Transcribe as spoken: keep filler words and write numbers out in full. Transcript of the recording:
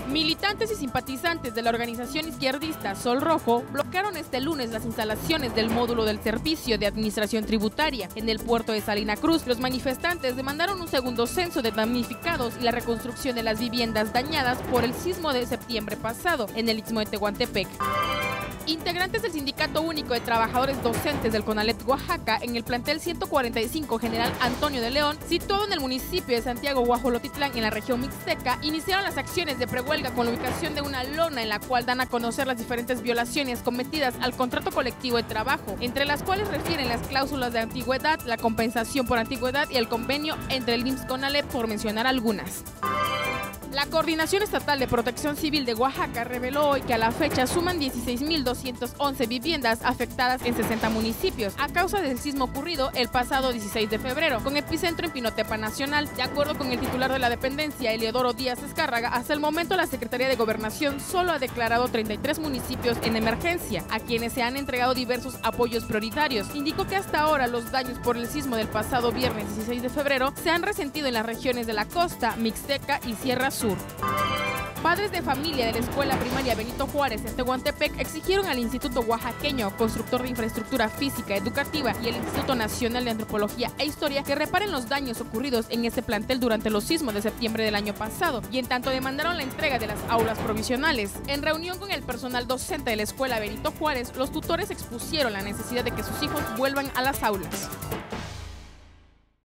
Militantes y simpatizantes de la organización izquierdista Sol Rojo bloquearon este lunes las instalaciones del módulo del Servicio de Administración Tributaria en el puerto de Salina Cruz. Los manifestantes demandaron un segundo censo de damnificados y la reconstrucción de las viviendas dañadas por el sismo de septiembre pasado en el Istmo de Tehuantepec. Integrantes del Sindicato Único de Trabajadores Docentes del CONALEP Oaxaca en el plantel ciento cuarenta y cinco General Antonio de León, situado en el municipio de Santiago Guajolotitlán en la región mixteca, iniciaron las acciones de prehuelga con la ubicación de una lona en la cual dan a conocer las diferentes violaciones cometidas al contrato colectivo de trabajo, entre las cuales refieren las cláusulas de antigüedad, la compensación por antigüedad y el convenio entre el I M S S CONALEP, por mencionar algunas. La Coordinación Estatal de Protección Civil de Oaxaca reveló hoy que a la fecha suman dieciséis mil doscientas once viviendas afectadas en sesenta municipios a causa del sismo ocurrido el pasado dieciséis de febrero, con epicentro en Pinotepa Nacional. De acuerdo con el titular de la dependencia, Eliodoro Díaz Escárraga, hasta el momento la Secretaría de Gobernación solo ha declarado treinta y tres municipios en emergencia, a quienes se han entregado diversos apoyos prioritarios. Indicó que hasta ahora los daños por el sismo del pasado viernes dieciséis de febrero se han resentido en las regiones de la costa, Mixteca y Sierra Sur. Padres de familia de la Escuela Primaria Benito Juárez en Tehuantepec exigieron al Instituto Oaxaqueño, constructor de infraestructura física educativa, y el Instituto Nacional de Antropología e Historia que reparen los daños ocurridos en ese plantel durante los sismos de septiembre del año pasado, y en tanto demandaron la entrega de las aulas provisionales. En reunión con el personal docente de la Escuela Benito Juárez, los tutores expusieron la necesidad de que sus hijos vuelvan a las aulas.